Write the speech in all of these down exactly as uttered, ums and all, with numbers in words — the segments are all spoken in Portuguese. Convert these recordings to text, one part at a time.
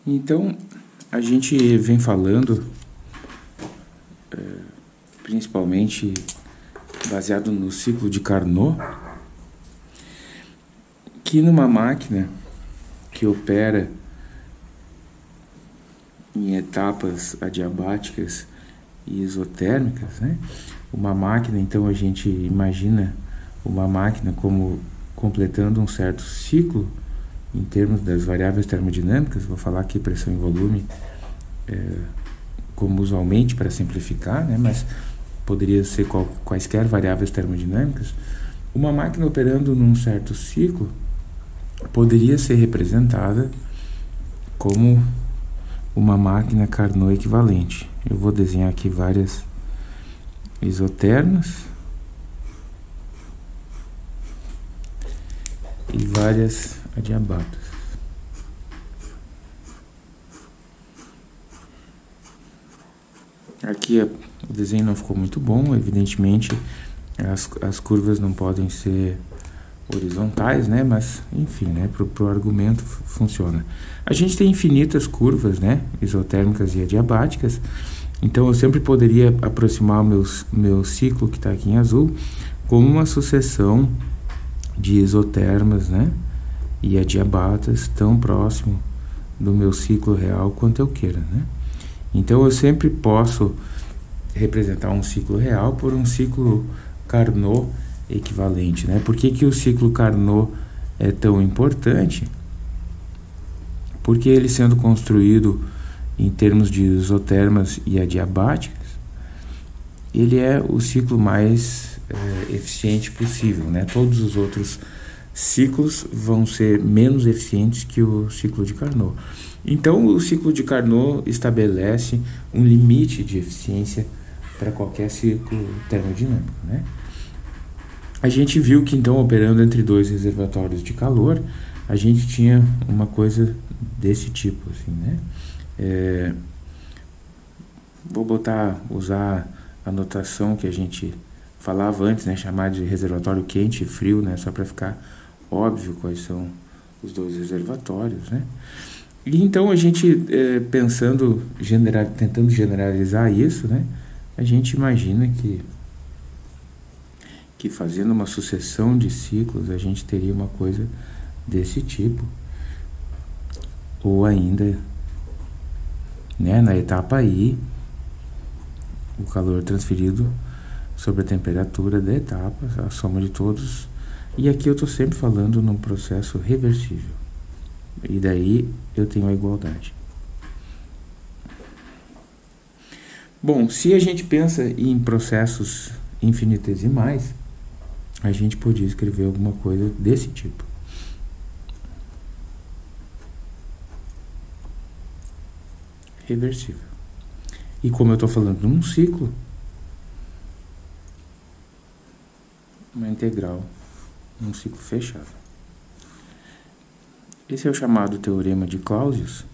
Então, a gente vem falando, é, principalmente baseado no ciclo de Carnot, que numa máquina que opera em etapas adiabáticas e isotérmicas, né? Uma máquina, então a gente imagina uma máquina como completando um certo ciclo em termos das variáveis termodinâmicas. Vou falar aqui pressão e volume é, como usualmente para simplificar, né? Mas poderia ser qual, quaisquer variáveis termodinâmicas. Uma máquina operando num certo ciclo poderia ser representada como uma máquina Carnot equivalente. Eu vou desenhar aqui várias isotermas e várias adiabatas. Aqui o desenho não ficou muito bom, evidentemente as, as curvas não podem ser horizontais, né? Mas enfim, né? Para o argumento funciona. A gente tem infinitas curvas, né? Isotérmicas e adiabáticas. Então eu sempre poderia aproximar o meu, meu ciclo que está aqui em azul como uma sucessão de isotermas, né? E adiabatas tão próximo do meu ciclo real quanto eu queira, né? Então eu sempre posso representar um ciclo real por um ciclo Carnot equivalente, né? Por que que o ciclo Carnot é tão importante? Porque ele, sendo construído em termos de isotermas e adiabáticas, ele é o ciclo mais é, eficiente possível, né? Todos os outros ciclos vão ser menos eficientes que o ciclo de Carnot. Então, o ciclo de Carnot estabelece um limite de eficiência para qualquer ciclo termodinâmico, né? A gente viu que, então, operando entre dois reservatórios de calor, a gente tinha uma coisa desse tipo, assim, né? É, vou botar, usar a notação que a gente falava antes, né? Chamar de reservatório quente e frio, né? Só para ficar óbvio quais são os dois reservatórios, né? E então a gente, é, pensando, general, tentando generalizar isso, né? A gente imagina que que fazendo uma sucessão de ciclos a gente teria uma coisa desse tipo, ou ainda, né, na etapa I, o calor transferido sobre a temperatura da etapa, a soma de todos, e aqui eu estou sempre falando num processo reversível, e daí eu tenho a igualdade. Bom, se a gente pensa em processos infinitesimais, a gente podia escrever alguma coisa desse tipo. Reversível. E como eu estou falando num ciclo, uma integral, um ciclo fechado. Esse é o chamado teorema de Clausius.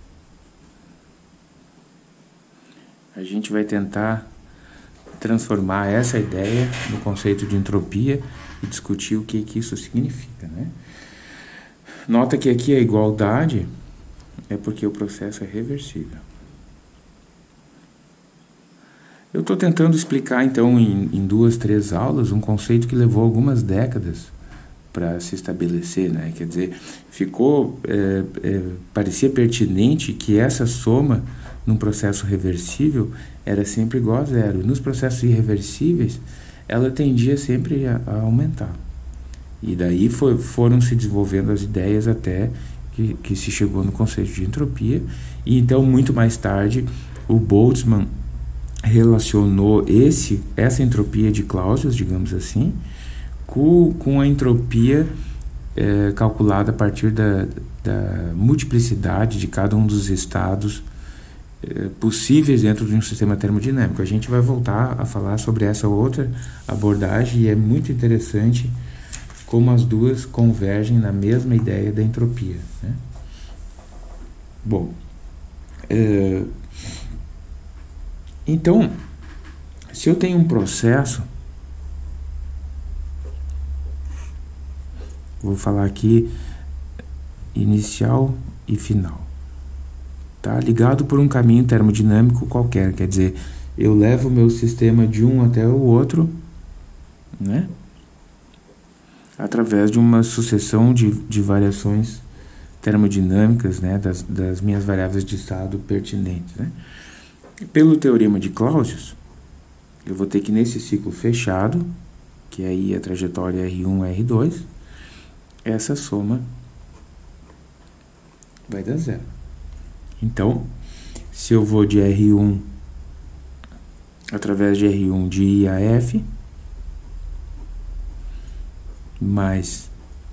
A gente vai tentar transformar essa ideia no conceito de entropia e discutir o que, que isso significa, né? Nota que aqui a igualdade é porque o processo é reversível. Eu estou tentando explicar, então, em, em duas, três aulas, um conceito que levou algumas décadas para se estabelecer, né? Quer dizer, ficou, é, é, parecia pertinente que essa soma num processo reversível era sempre igual a zero. E nos processos irreversíveis, ela tendia sempre a, a aumentar. E daí foi, foram se desenvolvendo as ideias até que, que se chegou no conceito de entropia. E então, muito mais tarde, o Boltzmann relacionou esse, essa entropia de Clausius, digamos assim, com, com a entropia é, calculada a partir da, da multiplicidade de cada um dos estados possíveis dentro de um sistema termodinâmico. A gente vai voltar a falar sobre essa outra abordagem e é muito interessante como as duas convergem na mesma ideia da entropia, né? Bom, é, então, se eu tenho um processo, vou falar aqui inicial e final. tá? Ligado por um caminho termodinâmico qualquer, quer dizer, eu levo o meu sistema de um até o outro, né? Através de uma sucessão de, de variações termodinâmicas, né? Das, das minhas variáveis de estado pertinentes, né? Pelo teorema de Clausius, eu vou ter que nesse ciclo fechado, que aí a trajetória R um, R dois, essa soma vai dar zero. Então, se eu vou de R um através de R um de I a F, mais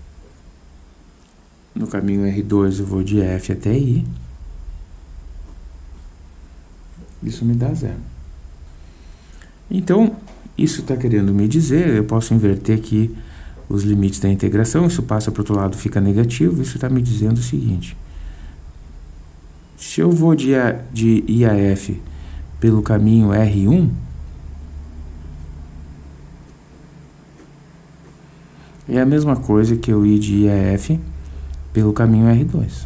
no caminho R dois eu vou de F até I, isso me dá zero. Então, isso está querendo me dizer, eu posso inverter aqui os limites da integração, isso passa para o outro lado, fica negativo, isso está me dizendo o seguinte: se eu vou de, a, de I a F pelo caminho R um, é a mesma coisa que eu ir de I a F pelo caminho R dois.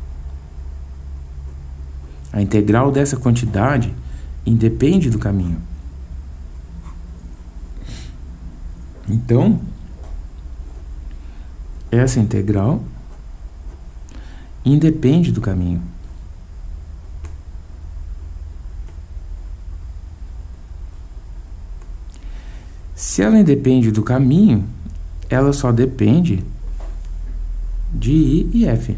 A integral dessa quantidade independe do caminho. Então, essa integral independe do caminho. Se ela independe do caminho, ela só depende de I e F.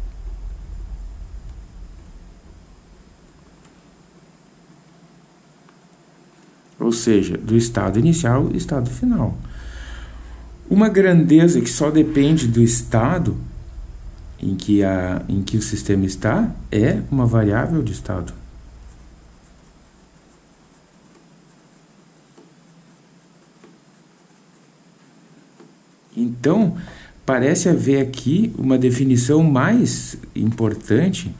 Ou seja, do estado inicial e estado final. Uma grandeza que só depende do estado em que, a, em que o sistema está é uma variável de estado. Então, parece haver aqui uma definição mais importante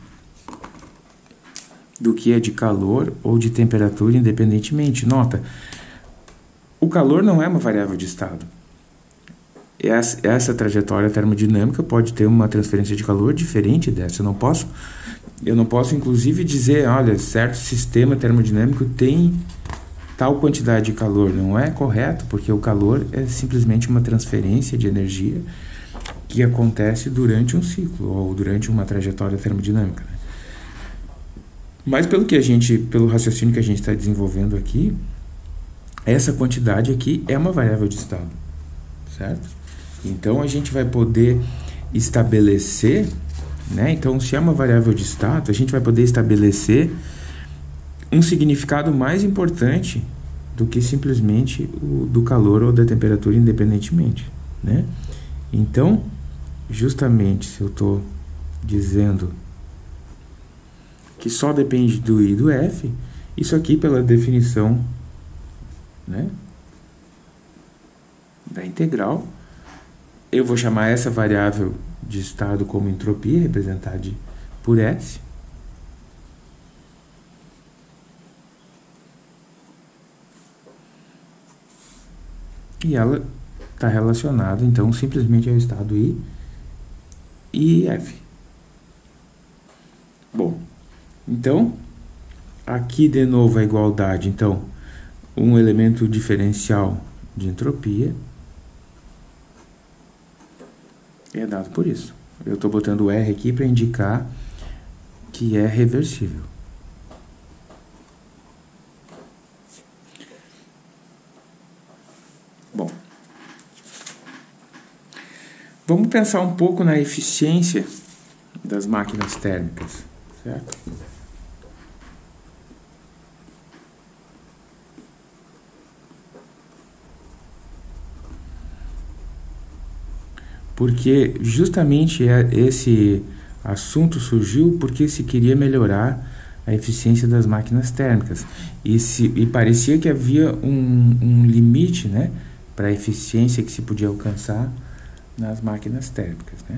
do que a de calor ou de temperatura independentemente. Nota, o calor não é uma variável de estado. Essa, essa trajetória termodinâmica pode ter uma transferência de calor diferente dessa. Eu não posso, eu não posso inclusive dizer, olha, certo sistema termodinâmico tem tal quantidade de calor. Não é correto, porque o calor é simplesmente uma transferência de energia que acontece durante um ciclo ou durante uma trajetória termodinâmica, né? Mas pelo que a gente, pelo raciocínio que a gente está desenvolvendo aqui, essa quantidade aqui é uma variável de estado, certo? Então a gente vai poder estabelecer, né? Então, se é uma variável de estado, a gente vai poder estabelecer um significado mais importante do que simplesmente o do calor ou da temperatura independentemente, né? Então, justamente se eu estou dizendo que só depende do I e do F, isso aqui pela definição, né, da integral, eu vou chamar essa variável de estado como entropia, representada por S. E ela está relacionada, então, simplesmente ao estado I e F. Bom, então, aqui de novo a igualdade. Então, um elemento diferencial de entropia é dado por isso. Eu estou botando o R aqui para indicar que é reversível. Bom, vamos pensar um pouco na eficiência das máquinas térmicas, certo? Porque justamente esse assunto surgiu porque se queria melhorar a eficiência das máquinas térmicas. E, se, e parecia que havia um, um limite, né, para a eficiência que se podia alcançar nas máquinas térmicas, né?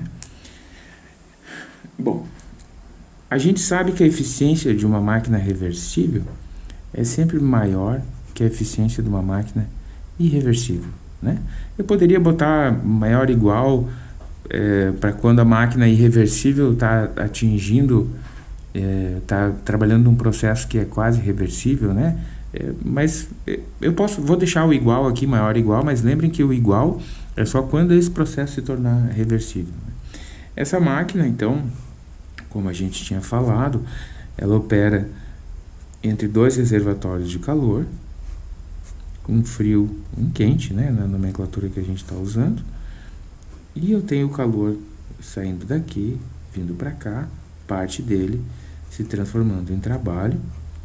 Bom, a gente sabe que a eficiência de uma máquina reversível é sempre maior que a eficiência de uma máquina irreversível, né? Eu poderia botar maior ou igual é, para quando a máquina irreversível está atingindo está trabalhando num processo que é quase reversível, né? É, mas é, eu posso, vou deixar o igual aqui, maior igual, mas lembrem que o igual é só quando esse processo se tornar reversível. Essa máquina, então, como a gente tinha falado, ela opera entre dois reservatórios de calor, um frio e um quente, né, na nomenclatura que a gente está usando, e eu tenho o calor saindo daqui, vindo para cá, parte dele se transformando em trabalho.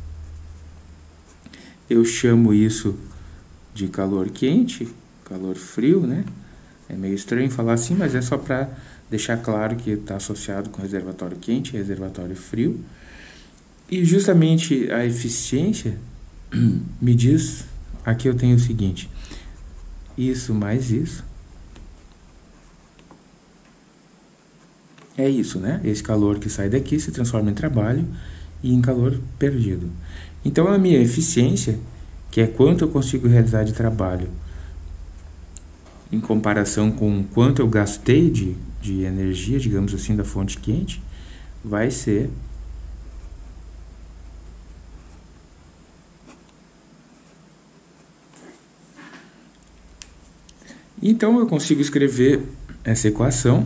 Eu chamo isso de calor quente, calor frio, né? É meio estranho falar assim, mas é só para deixar claro que está associado com reservatório quente e reservatório frio. E justamente a eficiência me diz, aqui eu tenho o seguinte, isso mais isso, é isso, né? Esse calor que sai daqui se transforma em trabalho e em calor perdido. Então, a minha eficiência, que é quanto eu consigo realizar de trabalho, em comparação com quanto eu gastei de, de energia, digamos assim, da fonte quente, vai ser então eu consigo escrever essa equação.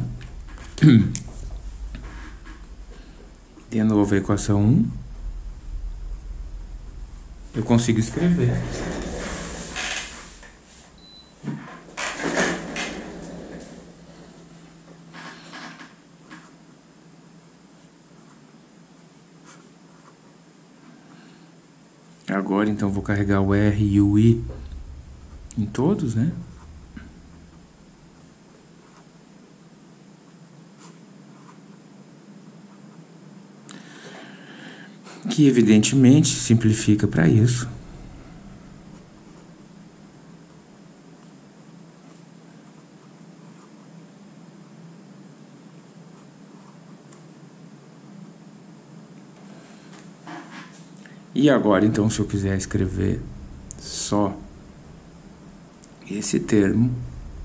De novo a equação um. Eu consigo escrever agora, então vou carregar o R e o I em todos, né? Que evidentemente simplifica para isso. E agora, então, se eu quiser escrever só esse termo,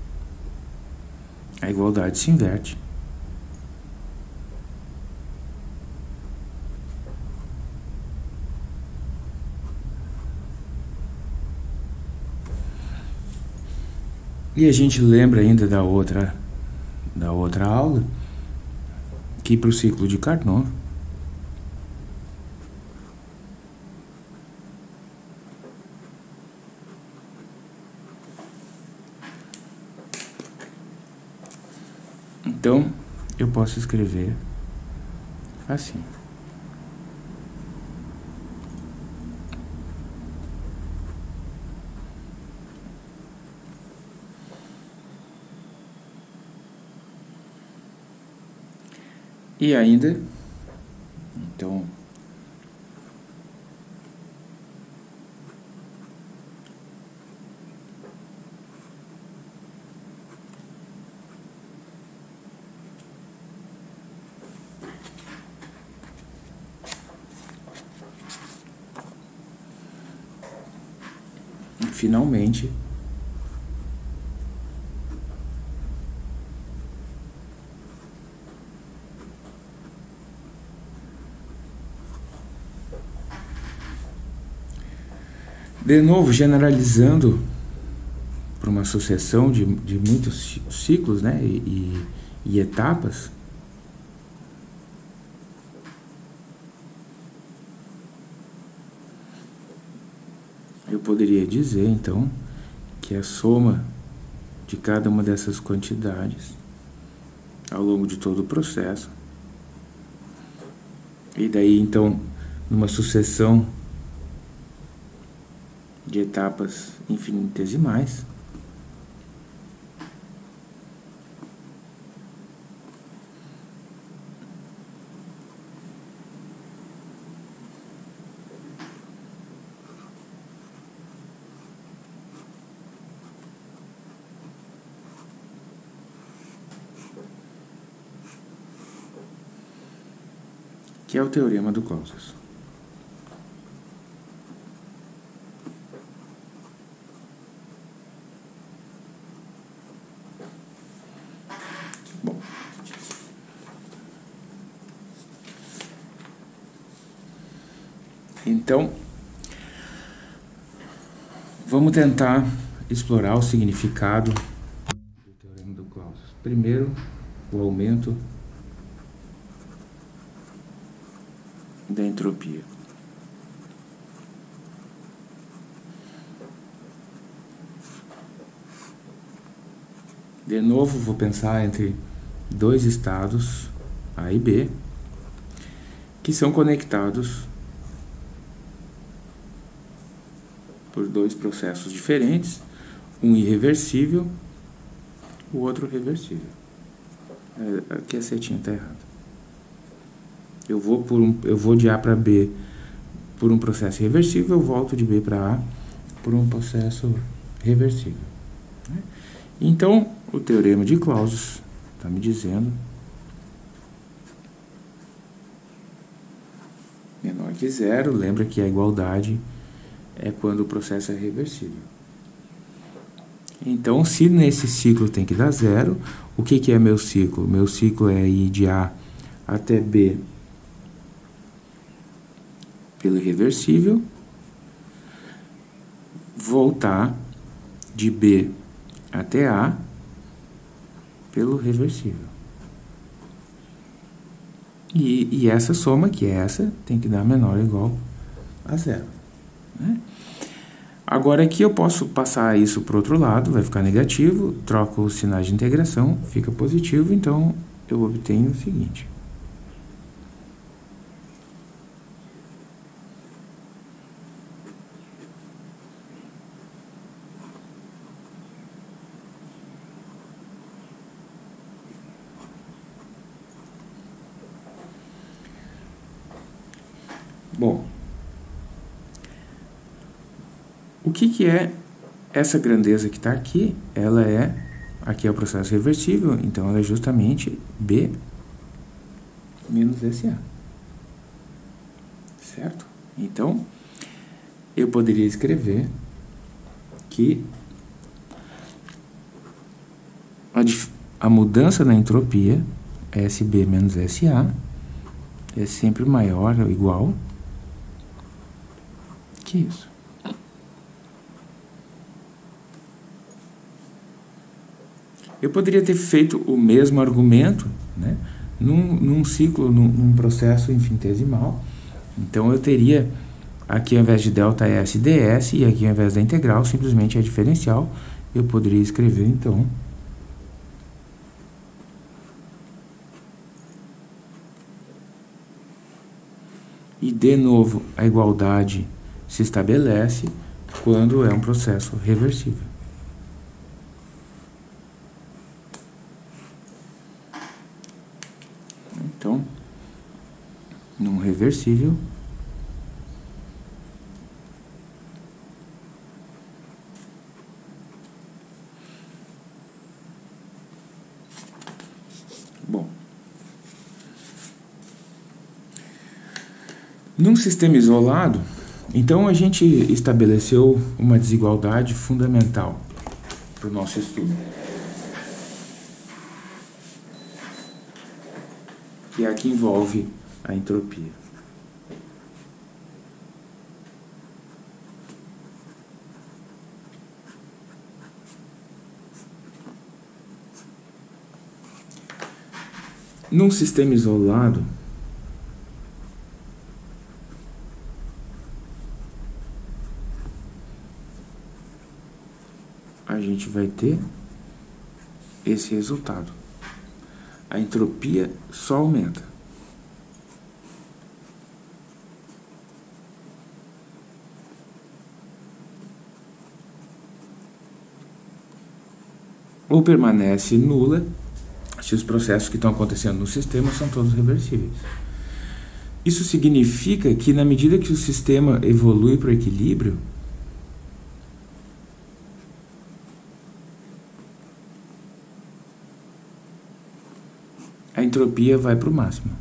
a igualdade se inverte. E a gente lembra ainda da outra, da outra aula, que para o ciclo de Carnot, então eu posso escrever assim. E ainda, então, finalmente, de novo, generalizando para uma sucessão de, de muitos ciclos, né, e, e, e etapas, eu poderia dizer, então, que a soma de cada uma dessas quantidades ao longo de todo o processo, e daí, então, numa sucessão de etapas infinitesimais, que é o teorema do Clausius. Bom, Então, vamos tentar explorar o significado do teorema do Clausius. Primeiro, o aumento da entropia. De novo, vou pensar entre dois estados, A e B, que são conectados por dois processos diferentes, um irreversível, o outro reversível. É, aqui a setinha está errada. Eu vou, por um, eu vou de A para B por um processo irreversível, eu volto de B para A por um processo reversível. Então, o teorema de Clausius está me dizendo menor que zero. Lembra que a igualdade é quando o processo é reversível. Então, se nesse ciclo tem que dar zero, o que, que é meu ciclo? Meu ciclo é ir de A até B pelo irreversível, voltar de B até A pelo reversível. E, e essa soma, que é essa, tem que dar menor ou igual a zero. Né? Agora aqui eu posso passar isso para o outro lado, vai ficar negativo, troco os sinais de integração, fica positivo, então eu obtenho o seguinte. Bom, o que, que é essa grandeza que está aqui? Ela é, aqui é o processo reversível, então ela é justamente B menos S A. Certo? Então, eu poderia escrever que a, a mudança na entropia, S B menos S A, é sempre maior ou igual que isso. Eu poderia ter feito o mesmo argumento, né, num, num ciclo, num, num processo infinitesimal. Então, eu teria, aqui ao invés de delta S, ds, e aqui ao invés da integral, simplesmente é diferencial. Eu poderia escrever, então, e, de novo, a igualdade se estabelece quando é um processo reversível. Então, num reversível, bom, num sistema isolado, então a gente estabeleceu uma desigualdade fundamental para o nosso estudo, que é a que envolve a entropia. Num sistema isolado, a gente vai ter esse resultado. A entropia só aumenta. Ou permanece nula se os processos que estão acontecendo no sistema são todos reversíveis. Isso significa que, na medida que o sistema evolui para o equilíbrio, a entropia vai para o máximo.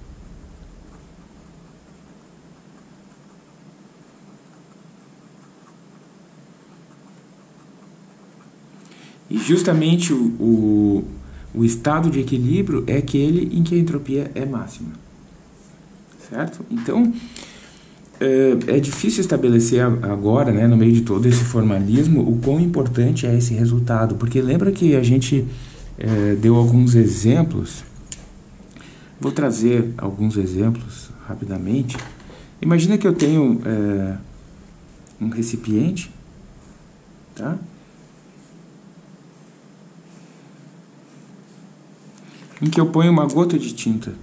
E justamente o, o, o estado de equilíbrio é aquele em que a entropia é máxima. Certo? Então, é, é difícil estabelecer agora, né, no meio de todo esse formalismo, o quão importante é esse resultado, porque lembra que a gente é, deu alguns exemplos. Vou trazer alguns exemplos rapidamente. Imagina que eu tenho é, um recipiente, tá? Em que eu ponho uma gota de tinta.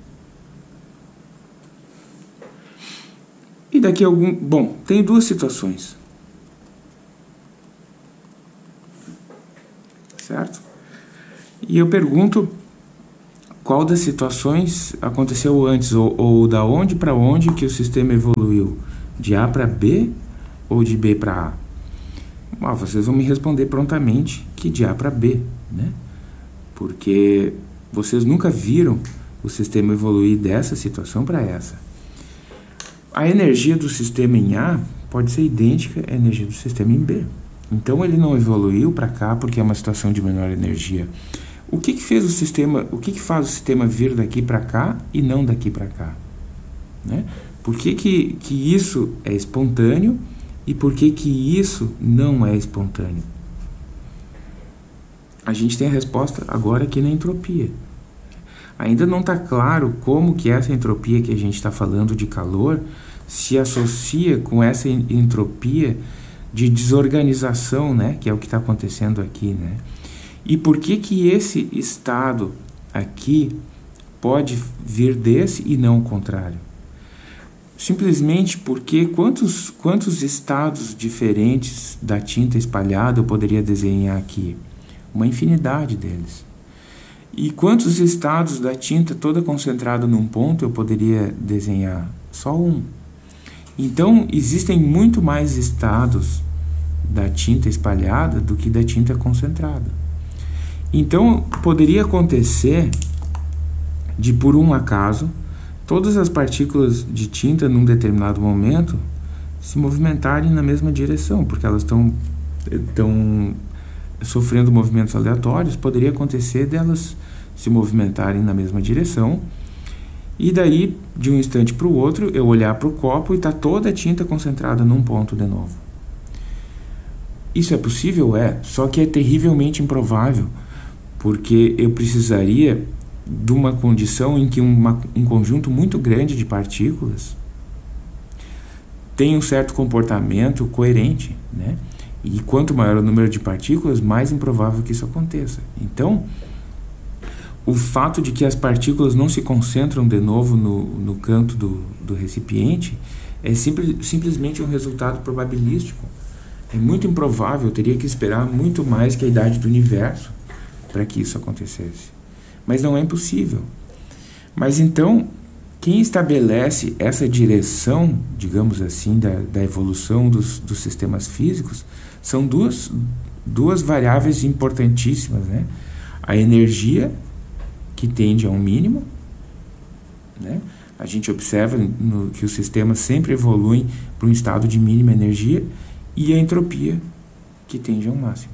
E daqui a algum... Bom, tem duas situações. Certo? E eu pergunto qual das situações aconteceu antes, ou, ou da onde para onde que o sistema evoluiu? De A para B ou de B para A? Ah, vocês vão me responder prontamente que de A para B, né? Porque vocês nunca viram o sistema evoluir dessa situação para essa. A energia do sistema em A pode ser idêntica à energia do sistema em B. Então ele não evoluiu para cá porque é uma situação de menor energia. O que que fez o sistema, o que que faz o sistema vir daqui para cá e não daqui para cá? Né? Por que que, que isso é espontâneo e por que que isso não é espontâneo? A gente tem a resposta agora aqui na entropia. Ainda não está claro como que essa entropia que a gente está falando de calor se associa com essa entropia de desorganização, né, que é o que está acontecendo aqui, né? E por que que esse estado aqui pode vir desse e não o contrário? Simplesmente porque quantos, quantos estados diferentes da tinta espalhada eu poderia desenhar aqui? Uma infinidade deles. E quantos estados da tinta toda concentrada num ponto eu poderia desenhar? Só um. Então, existem muito mais estados da tinta espalhada do que da tinta concentrada. Então, poderia acontecer de, por um acaso, todas as partículas de tinta, num determinado momento, se movimentarem na mesma direção, porque elas estão estão sofrendo movimentos aleatórios. Poderia acontecer delas se movimentarem na mesma direção, e daí, de um instante para o outro, eu olhar para o copo e está toda a tinta concentrada num ponto de novo. Isso é possível? É, só que é terrivelmente improvável, porque eu precisaria de uma condição em que uma, um conjunto muito grande de partículas tem um certo comportamento coerente, né? E quanto maior o número de partículas, mais improvável que isso aconteça. Então, o fato de que as partículas não se concentram de novo no, no canto do, do recipiente é simples, simplesmente um resultado probabilístico. É muito improvável, eu teria que esperar muito mais que a idade do universo para que isso acontecesse. Mas não é impossível. Mas então, quem estabelece essa direção, digamos assim, da, da evolução dos, dos sistemas físicos, são duas, duas variáveis importantíssimas, né? A energia, que tende a um mínimo, né? A gente observa no, que os sistemas sempre evoluem para um estado de mínima energia, e a entropia, que tende a um máximo.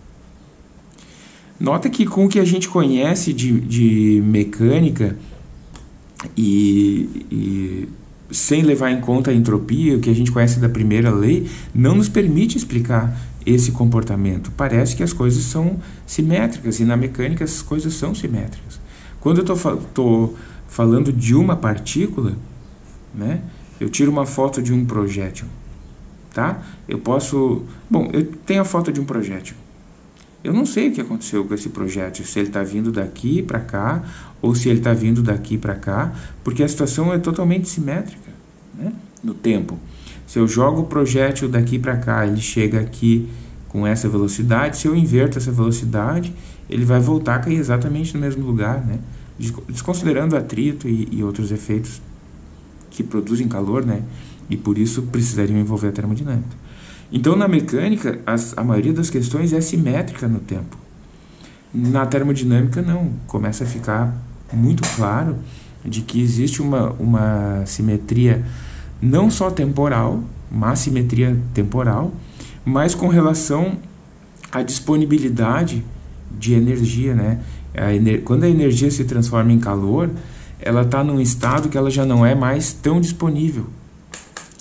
Nota que com o que a gente conhece de, de mecânica e, e sem levar em conta a entropia, o que a gente conhece da primeira lei, não nos permite explicar esse comportamento. Parece que as coisas são simétricas, e na mecânica as coisas são simétricas. Quando eu estou falando de uma partícula, né, eu tiro uma foto de um projétil, tá? Eu posso... Bom, eu tenho a foto de um projétil. Eu não sei o que aconteceu com esse projétil, se ele está vindo daqui para cá, ou se ele está vindo daqui para cá, porque a situação é totalmente simétrica, né, no tempo. Se eu jogo o projétil daqui para cá, ele chega aqui com essa velocidade. Se eu inverto essa velocidade, ele vai voltar a cair exatamente no mesmo lugar, né? Desconsiderando atrito e, e outros efeitos que produzem calor, né? E por isso precisariam envolver a termodinâmica. Então, na mecânica, as, a maioria das questões é simétrica no tempo. Na termodinâmica, não. Começa a ficar muito claro de que existe uma, uma simetria não só temporal, uma assimetria temporal, mas com relação à disponibilidade de energia, né? A ener- quando a energia se transforma em calor, ela está num estado que ela já não é mais tão disponível.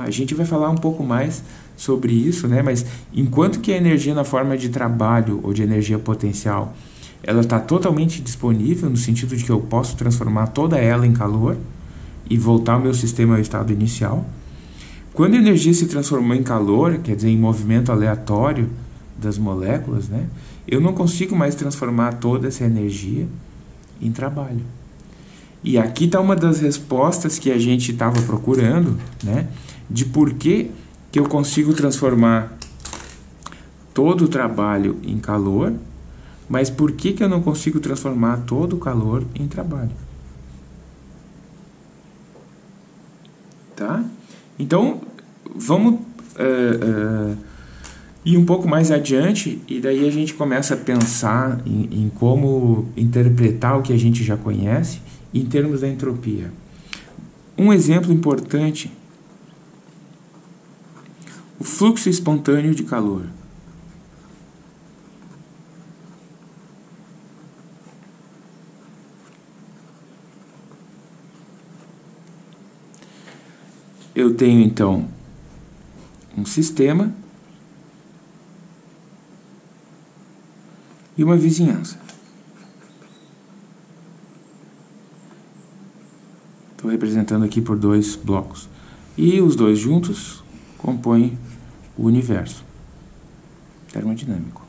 A gente vai falar um pouco mais sobre isso, né? Mas enquanto que a energia na forma de trabalho ou de energia potencial, ela está totalmente disponível, no sentido de que eu posso transformar toda ela em calor e voltar o meu sistema ao estado inicial. Quando a energia se transformou em calor, quer dizer, em movimento aleatório das moléculas, né? Eu não consigo mais transformar toda essa energia em trabalho. E aqui está uma das respostas que a gente estava procurando, né? De por que que eu consigo transformar todo o trabalho em calor, mas por que que eu não consigo transformar todo o calor em trabalho? Tá? Então, vamos uh, uh, ir um pouco mais adiante, e daí a gente começa a pensar em, em como interpretar o que a gente já conhece em termos da entropia. Um exemplo importante: o fluxo espontâneo de calor. Eu tenho então um sistema e uma vizinhança. Estou representando aqui por dois blocos. E os dois juntos compõem o universo termodinâmico.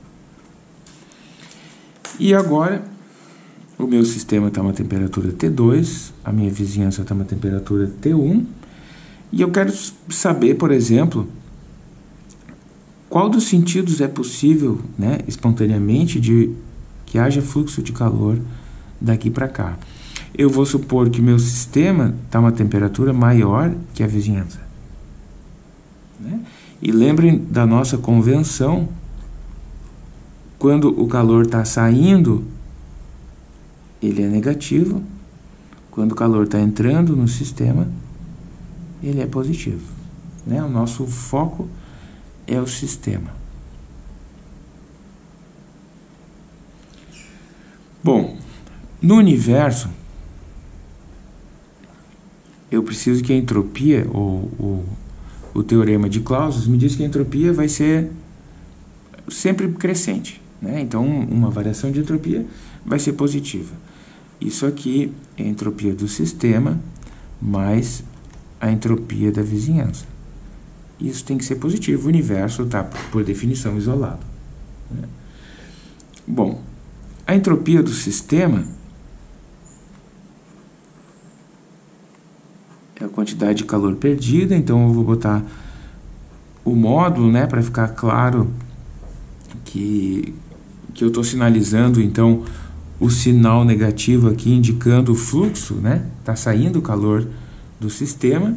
E agora, o meu sistema está a uma temperatura T dois, a minha vizinhança está a uma temperatura T um, e eu quero saber, por exemplo, qual dos sentidos é possível, né, espontaneamente, de que haja fluxo de calor daqui para cá. Eu vou supor que meu sistema está a uma temperatura maior que a vizinhança, né? E lembrem da nossa convenção: quando o calor está saindo, ele é negativo; quando o calor está entrando no sistema, ele é positivo, né? O nosso foco é o sistema. Bom, no universo, eu preciso que a entropia, ou, ou o teorema de Clausius, me diz que a entropia vai ser sempre crescente, né? Então, uma variação de entropia vai ser positiva. Isso aqui é a entropia do sistema mais a entropia da vizinhança. Isso tem que ser positivo. O universo está, por definição, isolado, né? Bom, a entropia do sistema é a quantidade de calor perdida. Então eu vou botar o módulo, né, para ficar claro que, que eu estou sinalizando, então, o sinal negativo aqui indicando o fluxo, né? Está saindo o calor do sistema.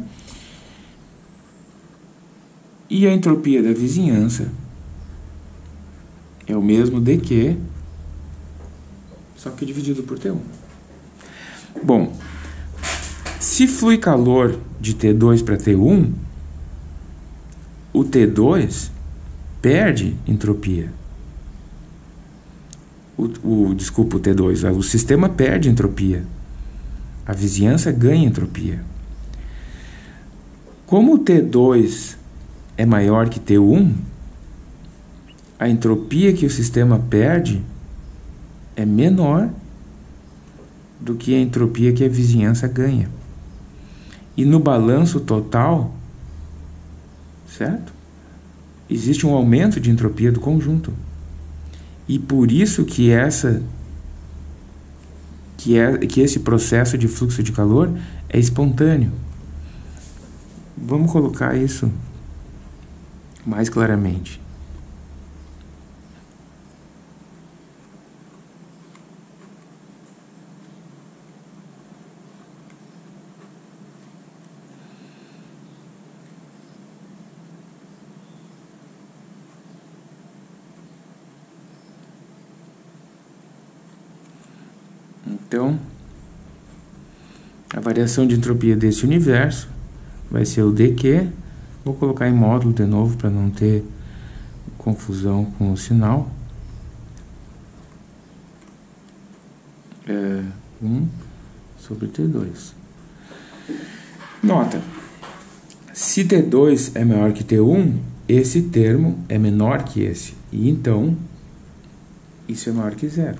E a entropia da vizinhança é o mesmo de que, só que dividido por T um. Bom, se flui calor de T dois para T um, o T dois perde entropia. O, o, desculpa, o T dois, o sistema perde entropia. A vizinhança ganha entropia. Como o T dois é maior que T um, a entropia que o sistema perde é menor do que a entropia que a vizinhança ganha. E no balanço total, certo? Existe um aumento de entropia do conjunto. E por isso que essa que é que esse processo de fluxo de calor é espontâneo. Vamos colocar isso mais claramente. Então, a variação de entropia desse universo vai ser o dQ. Vou colocar em módulo de novo para não ter confusão com o sinal. É um sobre T dois. Nota, Se T dois é maior que T um, esse termo é menor que esse. E então, isso é maior que zero.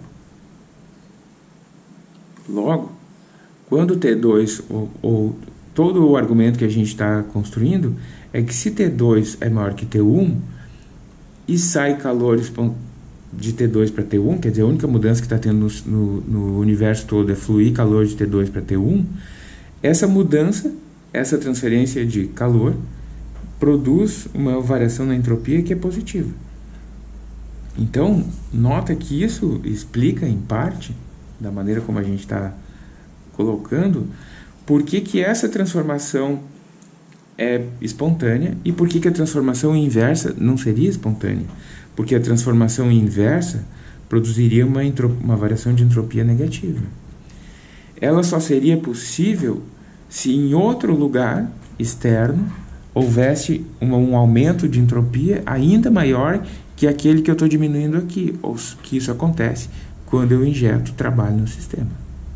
Logo, quando T dois, ou, ou todo o argumento que a gente está construindo, é que se T dois é maior que T um, e sai calor de T dois para T um, quer dizer, a única mudança que está tendo no, no, no universo todo é fluir calor de T dois para T um, essa mudança, essa transferência de calor, produz uma variação na entropia que é positiva. Então, nota que isso explica, em parte, da maneira como a gente está colocando, por que que essa transformação é espontânea e por que que a transformação inversa não seria espontânea. Porque a transformação inversa produziria uma, uma variação de entropia negativa. Ela só seria possível se em outro lugar externo houvesse um, um aumento de entropia ainda maior que aquele que eu estou diminuindo aqui, ou que isso acontece quando eu injeto trabalho no sistema.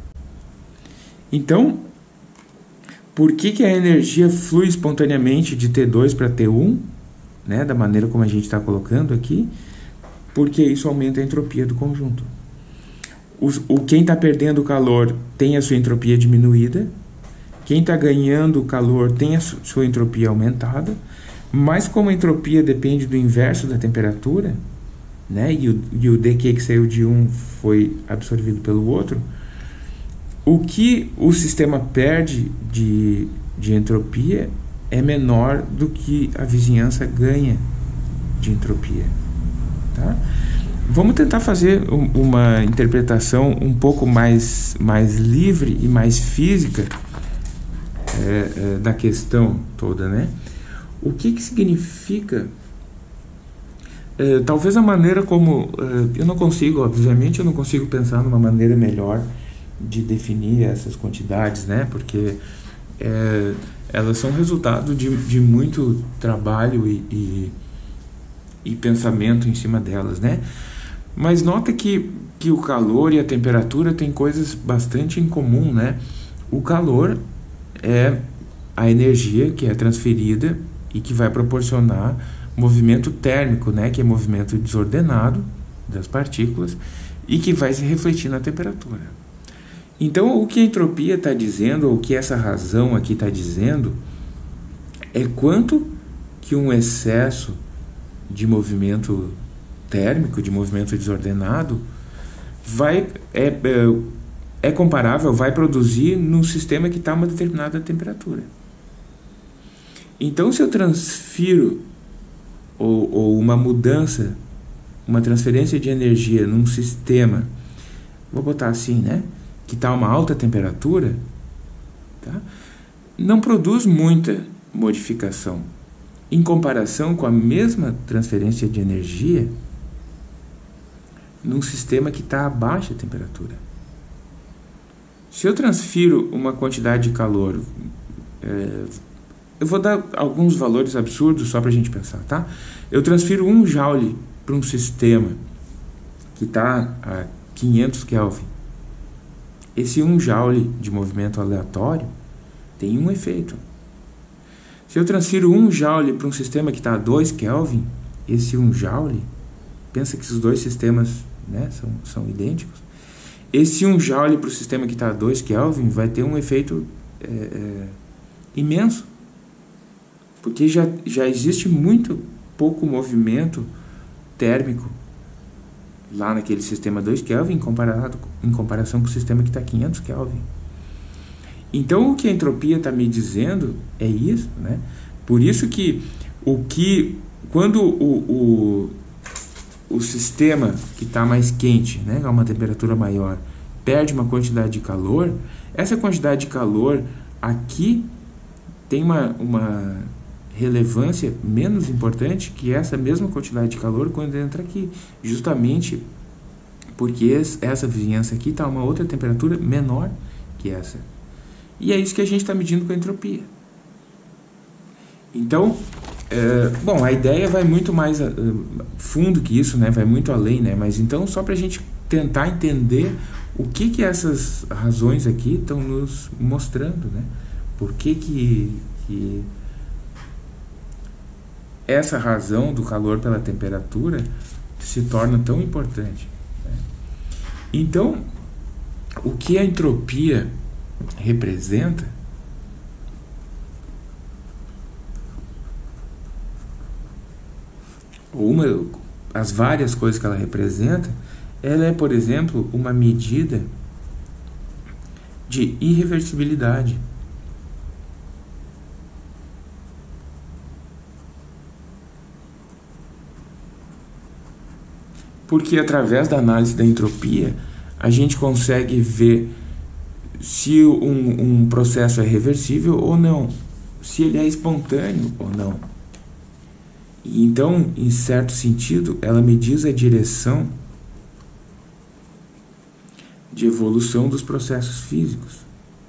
Então, por que que a energia flui espontaneamente de T dois para T um, né, da maneira como a gente está colocando aqui? Porque isso aumenta a entropia do conjunto. O, o, quem está perdendo calor tem a sua entropia diminuída, quem está ganhando calor tem a su, sua entropia aumentada, mas como a entropia depende do inverso da temperatura, né, e, o, e o dQ que saiu de um foi absorvido pelo outro, o que o sistema perde de, de entropia é menor do que a vizinhança ganha de entropia. Tá? Vamos tentar fazer um, uma interpretação um pouco mais, mais livre e mais física é, é, da questão toda, né? O que que significa... É, talvez a maneira como... É, eu não consigo, obviamente, eu não consigo pensar numa maneira melhor de definir essas quantidades, né? Porque é, elas são resultado de, de muito trabalho e, e, e pensamento em cima delas, né? Mas nota que, que o calor e a temperatura têm coisas bastante em comum, né? O calor é a energia que é transferida e que vai proporcionar movimento térmico, né? Que é movimento desordenado das partículas e que vai se refletir na temperatura. Então, o que a entropia está dizendo, ou o que essa razão aqui está dizendo, é quanto que um excesso de movimento térmico, de movimento desordenado, vai, é, é, é comparável, vai produzir num sistema que está a uma determinada temperatura. Então, se eu transfiro, ou, ou uma mudança, uma transferência de energia num sistema, vou botar assim, né? Que está a uma alta temperatura, tá? Não produz muita modificação em comparação com a mesma transferência de energia num sistema que está a baixa temperatura. Se eu transfiro uma quantidade de calor, é, eu vou dar alguns valores absurdos só para a gente pensar, tá? Eu transfiro um joule para um sistema que está a quinhentos Kelvin. Esse um joule de movimento aleatório tem um efeito. Se eu transfiro um joule para um sistema que está a dois Kelvin, esse um joule, pensa que os dois sistemas, né, são, são idênticos, esse um joule para o sistema que está a dois Kelvin vai ter um efeito é, é, imenso, porque já, já existe muito pouco movimento térmico lá naquele sistema dois Kelvin comparado, em comparação com o sistema que está a quinhentos Kelvin. Então, o que a entropia está me dizendo é isso, né? Por isso que, o que quando o, o, o sistema que está mais quente, né, a uma temperatura maior, perde uma quantidade de calor, essa quantidade de calor aqui tem uma, uma relevância menos importante que essa mesma quantidade de calor quando entra aqui, justamente porque essa vizinhança aqui está a uma outra temperatura menor que essa. E é isso que a gente está medindo com a entropia. Então, é, bom, a ideia vai muito mais uh, fundo que isso, né? Vai muito além, né? Mas então, só para a gente tentar entender o que que essas razões aqui estão nos mostrando, né? Por que que, que essa razão do calor pela temperatura se torna tão importante, né? Então, o que a entropia representa uma, as várias coisas que ela representa, ela é, por exemplo, uma medida de irreversibilidade. Porque através da análise da entropia, a gente consegue ver se um, um processo é reversível ou não, se ele é espontâneo ou não. E então, em certo sentido, ela me diz a direção de evolução dos processos físicos.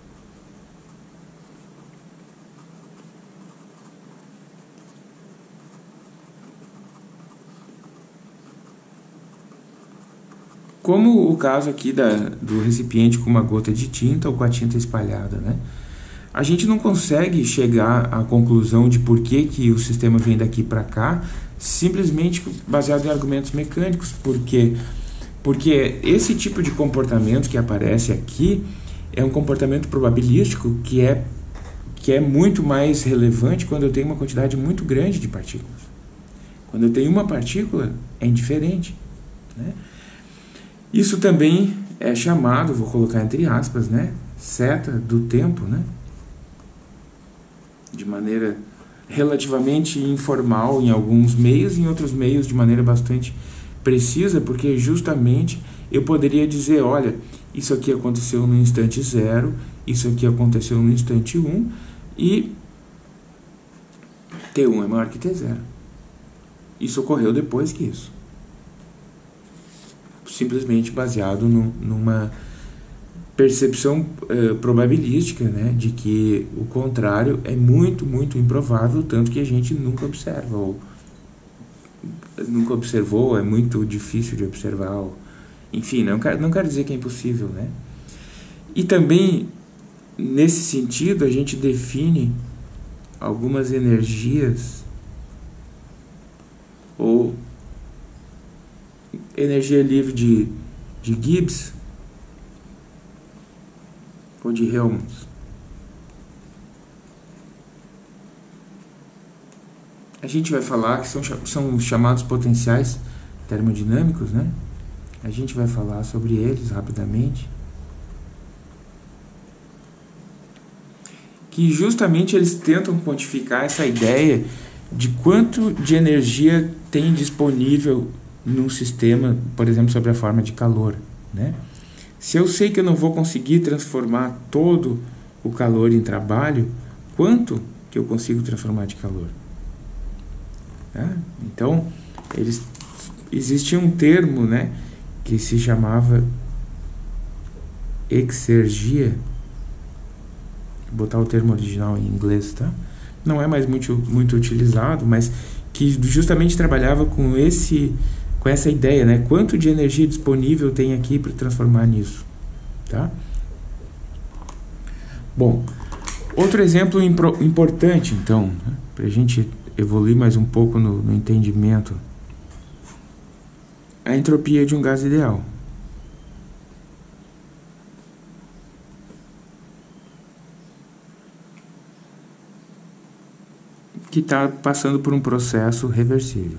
Como o caso aqui da, do recipiente com uma gota de tinta ou com a tinta espalhada, né? A gente não consegue chegar à conclusão de por que, que o sistema vem daqui para cá, simplesmente baseado em argumentos mecânicos. Por quê? Porque esse tipo de comportamento que aparece aqui é um comportamento probabilístico que é, que é muito mais relevante quando eu tenho uma quantidade muito grande de partículas. Quando eu tenho uma partícula, é indiferente, né? Isso também é chamado, vou colocar entre aspas, né, seta do tempo, né? De maneira relativamente informal em alguns meios, em outros meios de maneira bastante precisa, porque justamente eu poderia dizer, olha, isso aqui aconteceu no instante zero, isso aqui aconteceu no instante um, e T um é maior que T zero. Isso ocorreu depois que isso. Simplesmente baseado no, numa percepção uh, probabilística, né, de que o contrário é muito, muito improvável, tanto que a gente nunca observa, ou nunca observou, é muito difícil de observar, ou, enfim, não quero, não quero dizer que é impossível, né? E também, nesse sentido, a gente define algumas energias, ou energia livre de, de Gibbs ou de Helmholtz. A gente vai falar que são, são chamados potenciais termodinâmicos, né? A gente vai falar sobre eles rapidamente. Que justamente eles tentam quantificar essa ideia de quanto de energia tem disponível num sistema, por exemplo, sob a forma de calor, né? Se eu sei que eu não vou conseguir transformar todo o calor em trabalho, quanto que eu consigo transformar de calor? Tá? Então, eles, existia um termo, né, que se chamava exergia, vou botar o termo original em inglês, tá? Não é mais muito, muito utilizado, mas que justamente trabalhava com esse com essa ideia, né? Quanto de energia disponível tem aqui para transformar nisso, tá? Bom, outro exemplo importante, então, né, para a gente evoluir mais um pouco no, no entendimento, a entropia de um gás ideal. Que está passando por um processo reversível.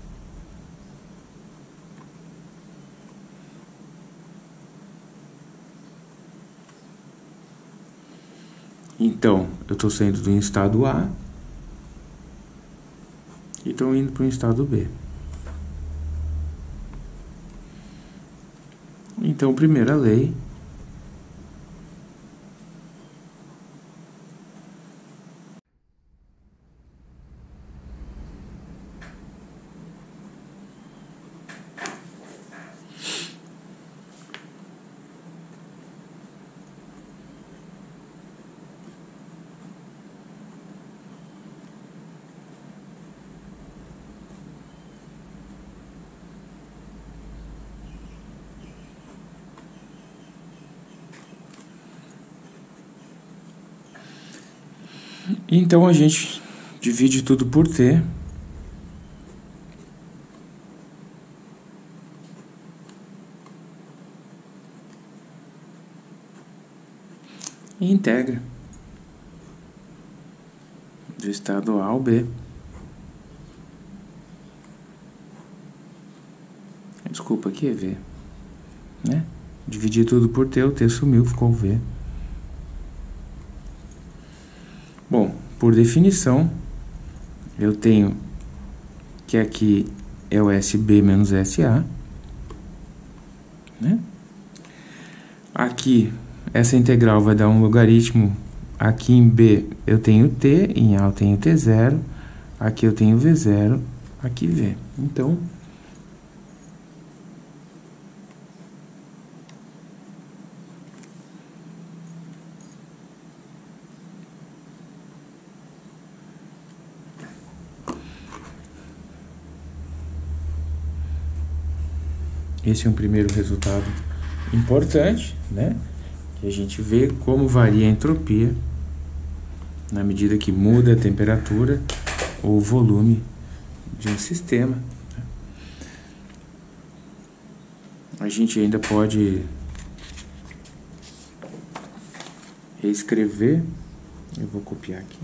Então, eu estou saindo do estado A e estou indo para o estado B. Então, primeira lei, então a gente divide tudo por T e integra do estado A ao B. Desculpa, aqui é V, né? Dividi tudo por T, o T sumiu, ficou V. Bom, por definição, eu tenho que aqui é o S B menos S A, né? Aqui, essa integral vai dar um logaritmo. Aqui em B eu tenho T, em A eu tenho T zero, aqui eu tenho V zero, aqui V. Então, esse é um primeiro resultado importante, né? Que a gente vê como varia a entropia na medida que muda a temperatura ou o volume de um sistema. A gente ainda pode reescrever. Eu vou copiar aqui.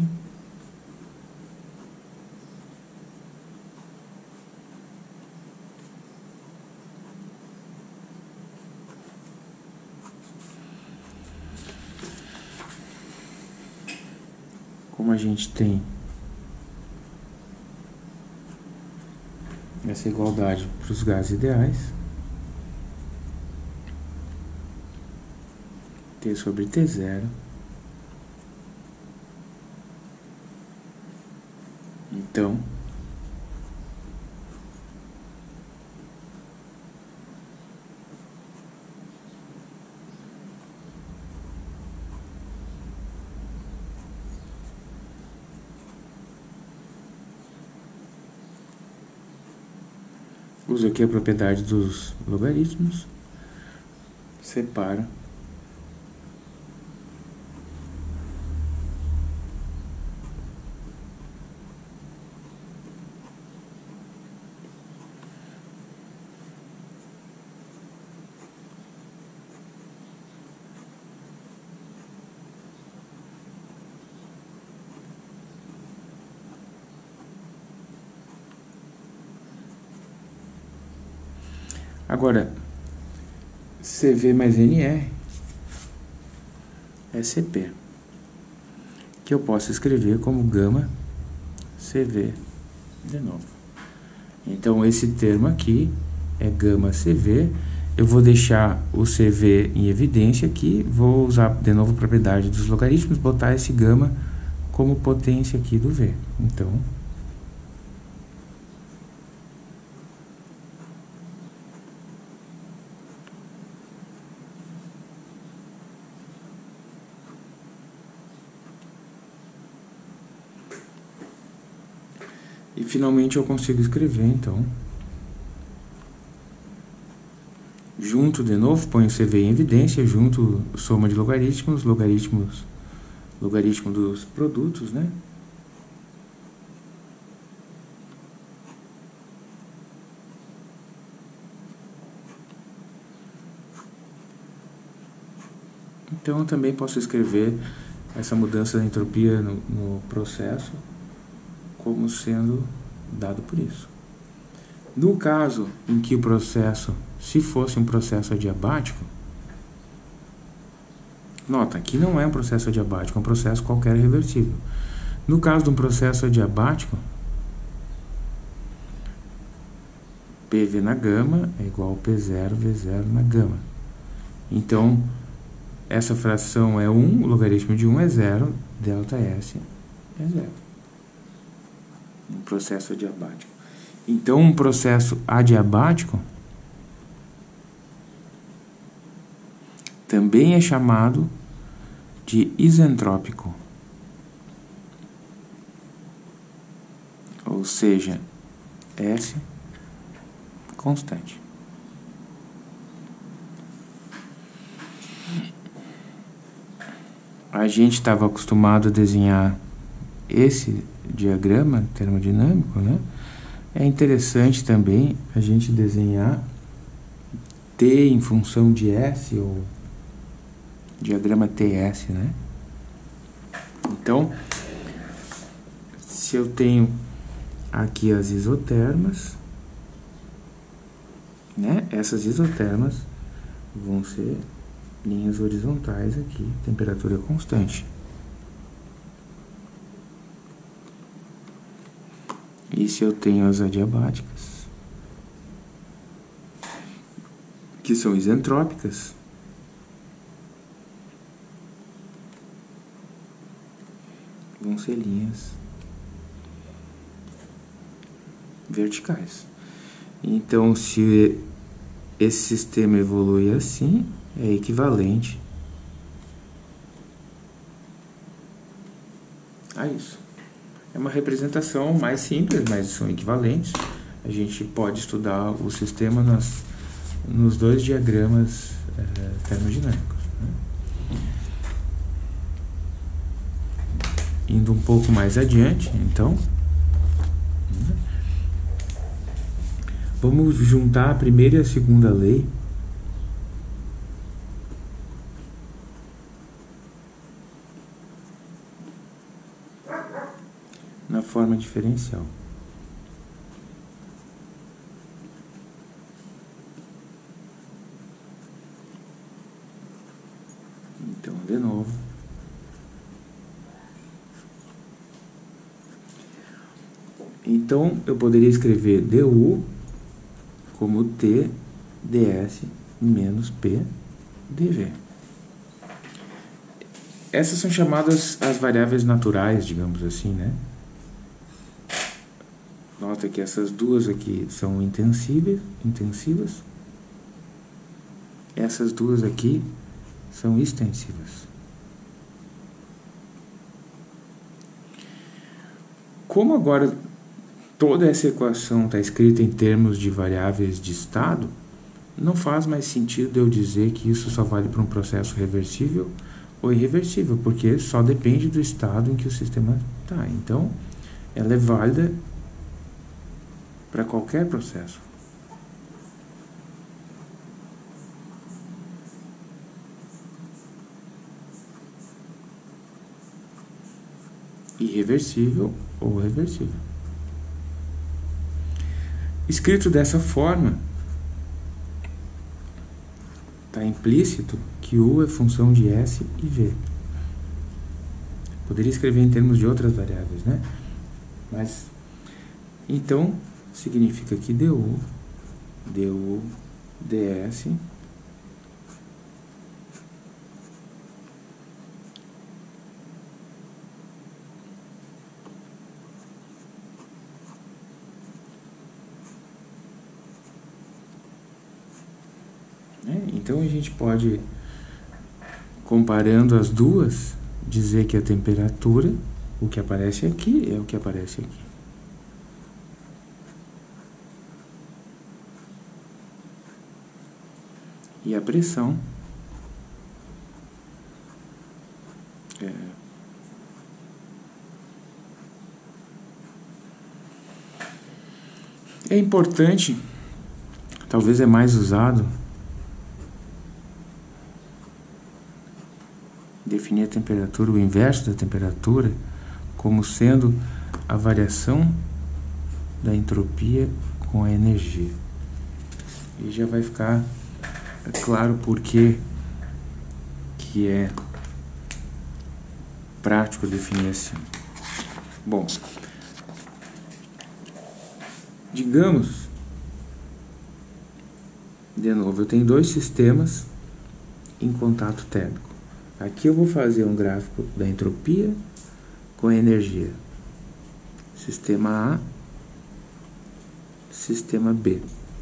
Como a gente tem essa igualdade para os gases ideais, T sobre T zero, então uso aqui a propriedade dos logaritmos, separo agora. C V mais N R é C P, que eu posso escrever como gama C V de novo. Então esse termo aqui é gama C V. Eu vou deixar o C V em evidência aqui, vou usar de novo a propriedade dos logaritmos, botar esse gama como potência aqui do V. Então e finalmente eu consigo escrever, então, junto de novo, ponho C V em evidência, junto soma de logaritmos, logaritmos, logaritmo dos produtos, né? Então eu também posso escrever essa mudança da entropia no, no processo como sendo dado por isso. No caso em que o processo, se fosse um processo adiabático, nota, aqui não é um processo adiabático, é um processo qualquer reversível. No caso de um processo adiabático, P V na gama é igual a P zero, V zero na gama. Então, essa fração é um, o logaritmo de um é zero, delta S é zero. Um processo adiabático. Então, um processo adiabático também é chamado de isentrópico. Ou seja, S constante. A gente estava acostumado a desenhar esse diagrama termodinâmico, né? É interessante também a gente desenhar T em função de S ou diagrama T S, né? Então, se eu tenho aqui as isotermas, né? Essas isotermas vão ser linhas horizontais aqui, temperatura constante. E se eu tenho as adiabáticas, que são isentrópicas, vão ser linhas verticais. Então, se esse sistema evolui assim, é equivalente a isso. É uma representação mais simples, mas são equivalentes. A gente pode estudar o sistema nas, nos dois diagramas é, termodinâmicos, né? Indo um pouco mais adiante, então, vamos juntar a primeira e a segunda lei. Na forma diferencial. Então, de novo. Então, eu poderia escrever du como T ds menos P dv. Essas são chamadas as variáveis naturais, digamos assim, né? Nota que essas duas aqui são intensíveis, intensivas. Essas duas aqui são extensivas. Como agora toda essa equação está escrita em termos de variáveis de estado, não faz mais sentido eu dizer que isso só vale para um processo reversível ou irreversível, porque só depende do estado em que o sistema está. Então, ela é válida para qualquer processo. Irreversível ou reversível. Escrito dessa forma, está implícito que U é função de S e V. Poderia escrever em termos de outras variáveis, né? Mas, então, significa que du, du, ds né? Então a gente pode, comparando as duas, dizer que a temperatura, o que aparece aqui é o que aparece aqui. E a pressão é, é importante, talvez é mais usado, definir a temperatura, o inverso da temperatura, como sendo a variação da entropia com a energia. E já vai ficar é claro por que que é prático definir assim. Bom, digamos, de novo, eu tenho dois sistemas em contato térmico. Aqui eu vou fazer um gráfico da entropia com a energia. Sistema A, sistema B.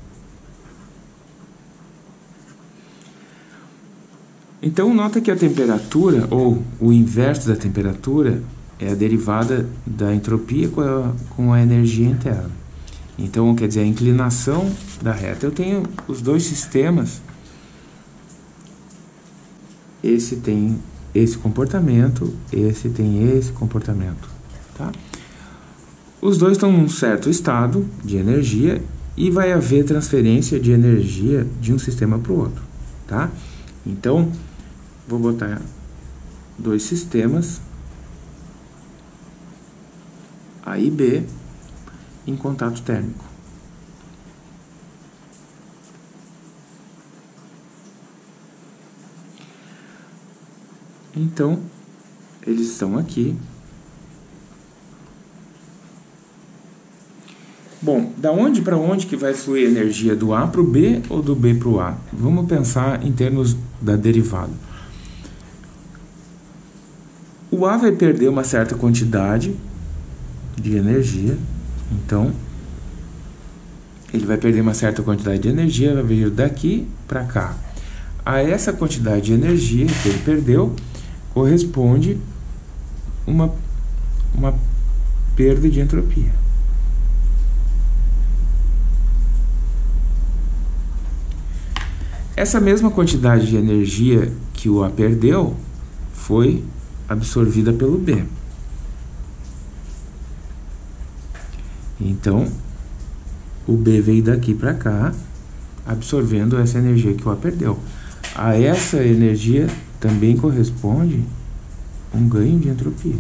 Então, nota que a temperatura, ou o inverso da temperatura, é a derivada da entropia com a, com a energia interna. Então, quer dizer, a inclinação da reta. Eu tenho os dois sistemas. Esse tem esse comportamento, esse tem esse comportamento. Tá? Os dois estão num certo estado de energia e vai haver transferência de energia de um sistema para o outro. Tá? Então, vou botar dois sistemas, A e B, em contato térmico. Então, eles estão aqui. Bom, da onde para onde que vai fluir a energia? Do A para o B ou do B para o A? Vamos pensar em termos da derivada. O A vai perder uma certa quantidade de energia, então ele vai perder uma certa quantidade de energia, vai vir daqui para cá. A essa quantidade de energia que ele perdeu corresponde uma, uma perda de entropia. Essa mesma quantidade de energia que o A perdeu foi absorvida pelo B. Então, o B veio daqui para cá, absorvendo essa energia que o A perdeu. A essa energia também corresponde um ganho de entropia.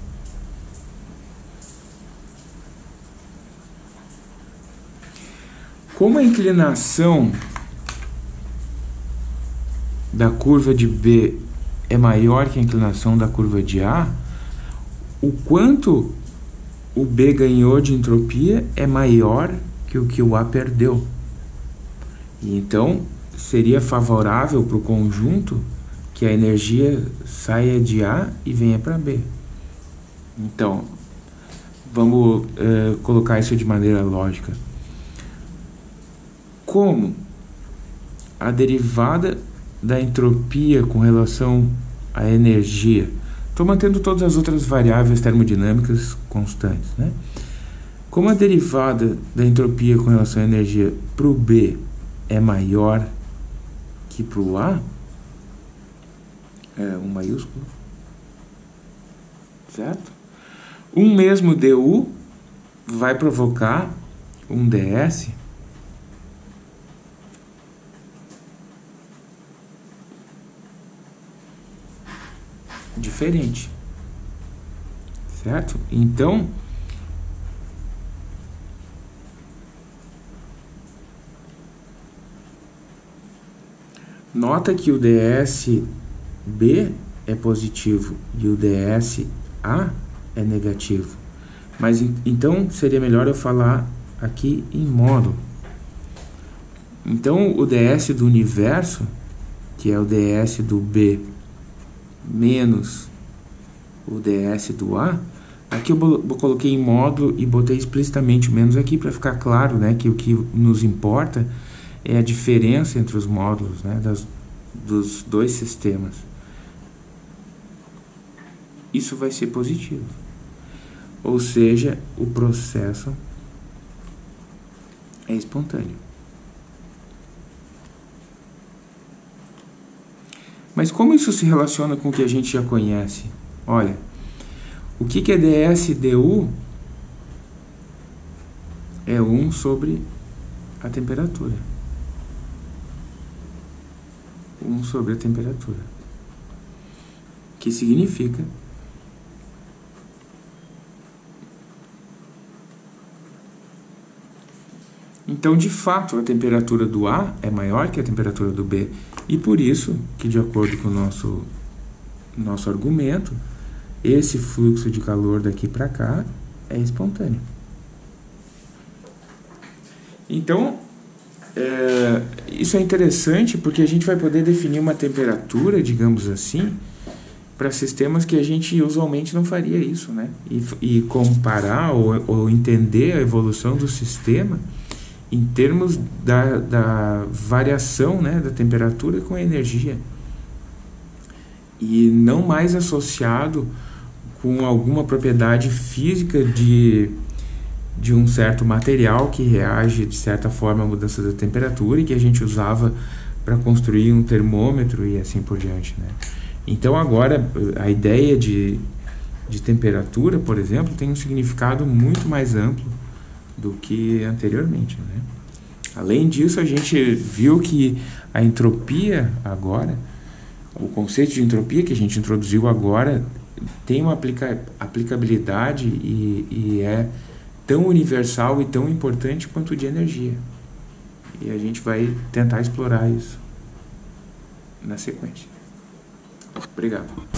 Como a inclinação da curva de B é maior que a inclinação da curva de A, o quanto o B ganhou de entropia é maior que o que o A perdeu. E então, seria favorável para o conjunto que a energia saia de A e venha para B. Então, vamos uh, colocar isso de maneira lógica. Como a derivada da entropia com relação à energia, estou mantendo todas as outras variáveis termodinâmicas constantes, né? Como a derivada da entropia com relação à energia para o B é maior que para o A, é um maiúsculo, certo? Um mesmo du vai provocar um ds diferente, certo? Então, nota que o dsB é positivo e o dSA é negativo. Mas então seria melhor eu falar aqui em módulo. Então o ds do universo, que é o ds do B menos o ds do A, aqui eu coloquei em módulo e botei explicitamente menos aqui para ficar claro, né, que o que nos importa é a diferença entre os módulos, né, das, dos dois sistemas. Isso vai ser positivo. Ou seja, o processo é espontâneo. Mas como isso se relaciona com o que a gente já conhece? Olha, o que, que é dsdu? É um sobre a temperatura. um sobre a temperatura. Que significa então, de fato, a temperatura do A é maior que a temperatura do B. E por isso que, de acordo com o nosso, nosso argumento, esse fluxo de calor daqui para cá é espontâneo. Então, é, isso é interessante porque a gente vai poder definir uma temperatura, digamos assim, para sistemas que a gente usualmente não faria isso, né? E, e comparar ou, ou entender a evolução do sistema em termos da, da variação, né, da temperatura com a energia, e não mais associado com alguma propriedade física de, de um certo material que reage de certa forma à mudança da temperatura e que a gente usava para construir um termômetro e assim por diante, né? Então agora a ideia de, de temperatura, por exemplo, tem um significado muito mais amplo do que anteriormente, né? Além disso, a gente viu que a entropia agora o conceito de entropia que a gente introduziu agora tem uma aplica aplicabilidade e, e é tão universal e tão importante quanto o de energia. E a gente vai tentar explorar isso na sequência. Obrigado.